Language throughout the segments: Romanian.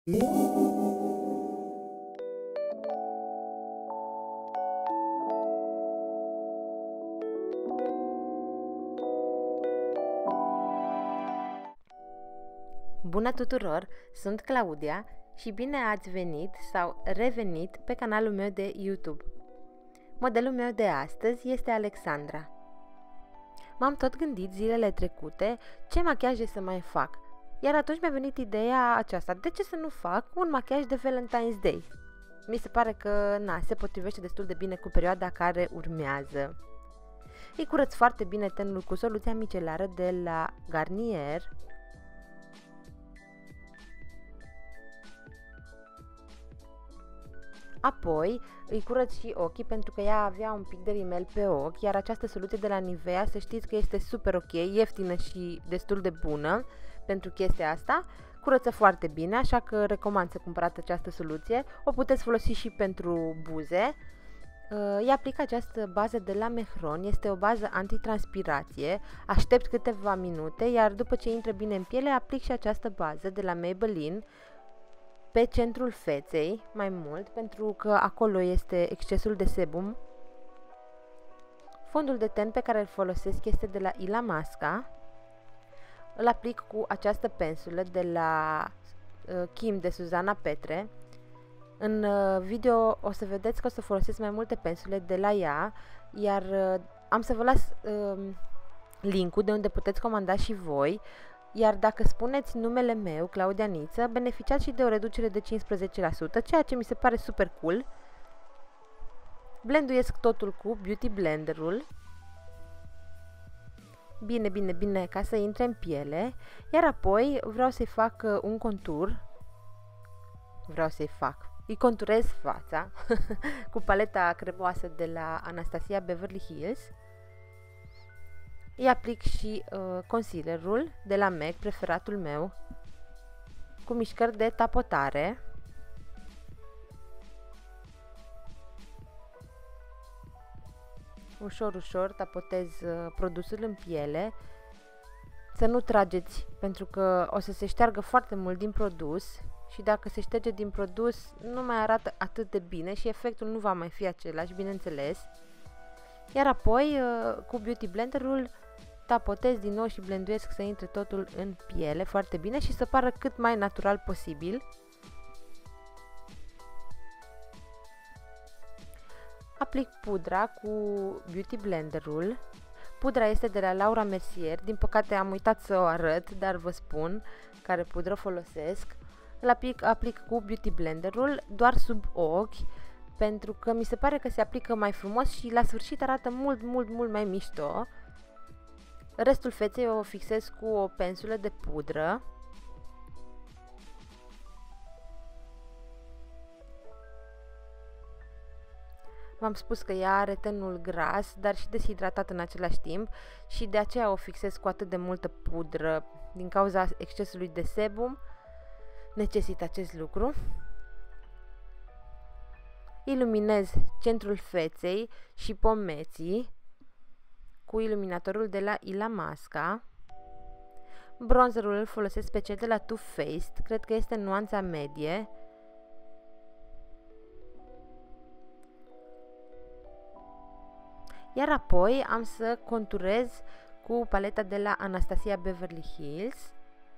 Bună tuturor! Sunt Claudia și bine ați venit sau revenit pe canalul meu de YouTube. Modelul meu de astăzi este Alexandra. M-am tot gândit zilele trecute ce machiaje să mai fac, iar atunci mi-a venit ideea aceasta: de ce să nu fac un machiaj de Valentine's Day? Mi se pare că se potrivește destul de bine cu perioada care urmează. Îi curăț foarte bine tenul cu soluția micelară de la Garnier. Apoi îi curăț și ochii, pentru că ea avea un pic de rimel pe ochi, iar această soluție de la Nivea, să știți că este super ok, ieftină și destul de bună pentru chestia asta. Curăță foarte bine, așa că recomand să cumpărați această soluție. O puteți folosi și pentru buze. Îi aplic această bază de la Mehron, este o bază antitranspirație, aștept câteva minute, iar după ce intră bine în piele, aplic și această bază de la Maybelline pe centrul feței, mai mult, pentru că acolo este excesul de sebum. Fondul de ten pe care îl folosesc este de la Illamasqua. Îl aplic cu această pensulă de la Kim de Suzana Petre. În video o să vedeți că o să folosesc mai multe pensule de la ea, iar am să vă las link-ul de unde puteți comanda și voi. Iar dacă spuneți numele meu, Claudia Niță, beneficiați și de o reducere de 15%, ceea ce mi se pare super cool. Blenduiesc totul cu Beauty Blenderul. Bine, bine, bine, ca să intre în piele. Iar apoi vreau să-i fac un contur. Îi conturez fața cu paleta cremoasă de la Anastasia Beverly Hills. Îi aplic și concealerul de la MAC, preferatul meu, cu mișcări de tapotare. Ușor, ușor tapotez produsul în piele. Să nu trageți, pentru că o să se șteargă foarte mult din produs și dacă se șterge din produs nu mai arată atât de bine și efectul nu va mai fi același, bineînțeles. Iar apoi, cu Beauty Blenderul, tapotez din nou și blenduiesc să intre totul în piele foarte bine și să pară cât mai natural posibil. Aplic pudra cu Beauty Blenderul. Pudra este de la Laura Mercier, din păcate am uitat să o arăt, dar vă spun care pudră folosesc. Îl aplic cu Beauty Blenderul doar sub ochi, pentru că mi se pare că se aplică mai frumos și la sfârșit arată mult mai mișto. Restul feței o fixez cu o pensulă de pudră. V-am spus că ea are tenul gras, dar și deshidratat în același timp și de aceea o fixez cu atât de multă pudră. Din cauza excesului de sebum necesită acest lucru. Iluminez centrul feței și pomeții cu iluminatorul de la Illamasqua. Bronzerul îl folosesc pe cel de la Too Faced, cred că este nuanța medie. Iar apoi am să conturez cu paleta de la Anastasia Beverly Hills.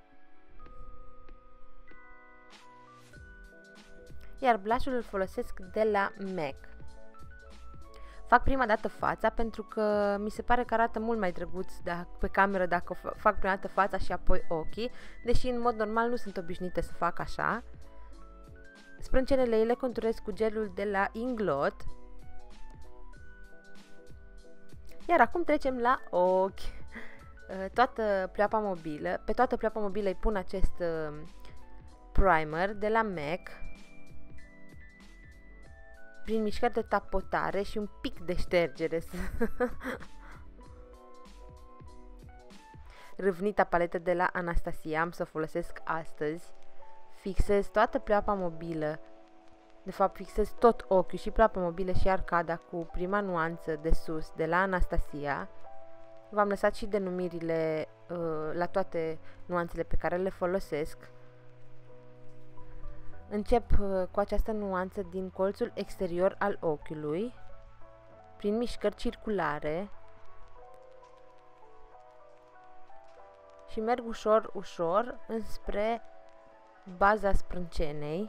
Iar blushul îl folosesc de la MAC. Fac prima dată fața pentru că mi se pare că arată mult mai drăguț pe cameră dacă fac prima dată fața și apoi ochii, deși în mod normal nu sunt obișnuită să fac așa. Sprâncenele le conturez cu gelul de la Inglot. Iar acum trecem la ochi. Pe toată pleoapa mobilă îi pun acest primer de la MAC, prin mișcări de tapotare și un pic de ștergere. Râvnita paletă de la Anastasia am să o folosesc astăzi. Fixez toată pleoapa mobilă, de fapt fixez tot ochiul, și pleoapa mobilă și arcada, cu prima nuanță de sus de la Anastasia. V-am lăsat și denumirile la toate nuanțele pe care le folosesc. Încep cu această nuanță din colțul exterior al ochiului, prin mișcări circulare și merg ușor, ușor înspre baza sprâncenei,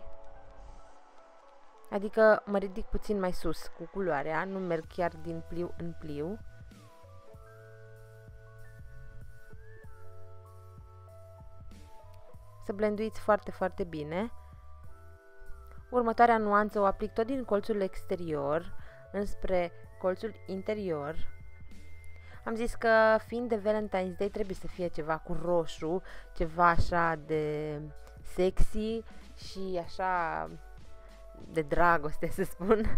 adică mă ridic puțin mai sus cu culoarea, nu merg chiar din pliu în pliu. Să blenduiți foarte, foarte bine. Următoarea nuanță o aplic tot din colțul exterior înspre colțul interior. Am zis că fiind de Valentine's Day trebuie să fie ceva cu roșu, ceva așa de sexy și așa de dragoste, să spun.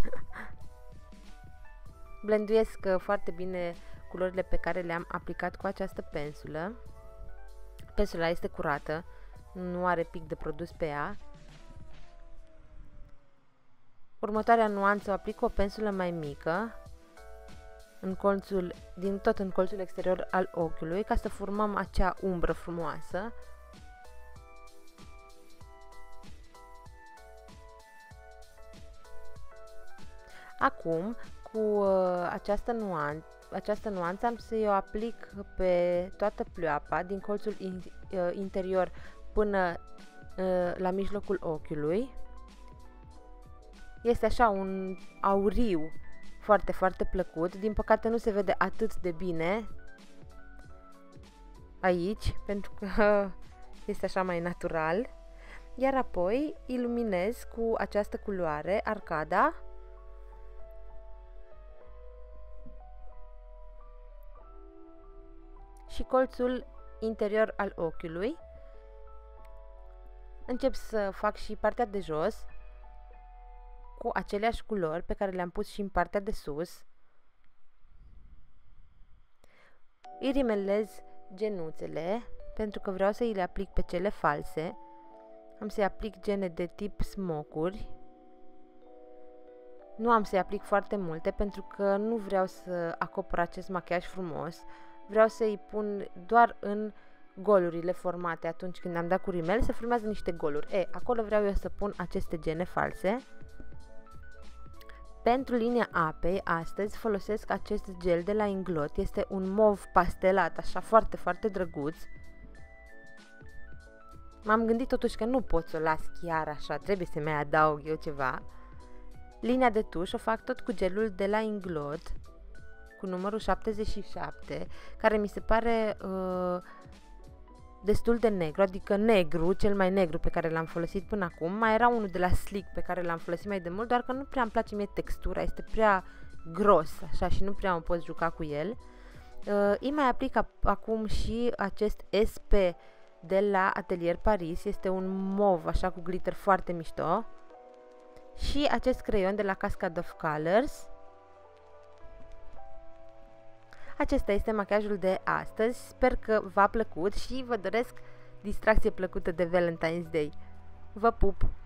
Blenduiesc foarte bine culorile pe care le-am aplicat cu această pensulă. Pensula este curată, nu are pic de produs pe ea. Următoarea nuanță o aplic cu o pensulă mai mică, tot în colțul exterior al ochiului, ca să formăm acea umbră frumoasă. Acum, cu această nuanță am să o aplic pe toată pleoapa, din colțul interior până la mijlocul ochiului. Este așa un auriu foarte, foarte plăcut. Din păcate nu se vede atât de bine aici, pentru că este așa mai natural. Iar apoi iluminez cu această culoare arcada și colțul interior al ochiului. Încep să fac și partea de jos cu aceleași culori pe care le-am pus și în partea de sus. Îi rimelez genuțele pentru că vreau să îi le aplic pe cele false. Am să-i aplic gene de tip smocuri. Nu am să-i aplic foarte multe pentru că nu vreau să acopăr acest machiaj frumos. Vreau să-i pun doar în golurile formate atunci când am dat cu rimel, se formează niște goluri. Acolo vreau eu să pun aceste gene false. Pentru linia apei, astăzi folosesc acest gel de la Inglot. Este un mov pastelat, așa foarte, foarte drăguț. M-am gândit totuși că nu pot să o las chiar așa, trebuie să mai adaug eu ceva. Linia de tuș o fac tot cu gelul de la Inglot, cu numărul 77, care mi se pare destul de negru, adică negru, cel mai negru pe care l-am folosit până acum. Mai era unul de la Slick pe care l-am folosit mai de mult, doar că nu prea îmi place mie textura, este prea gros așa și nu prea mă pot juca cu el. Îi mai aplic acum și acest SP de la Atelier Paris, este un mov așa cu glitter foarte mișto. Și acest creion de la Cascade of Colors. Acesta este machiajul de astăzi, sper că v-a plăcut și vă doresc distracție plăcută de Valentine's Day. Vă pup!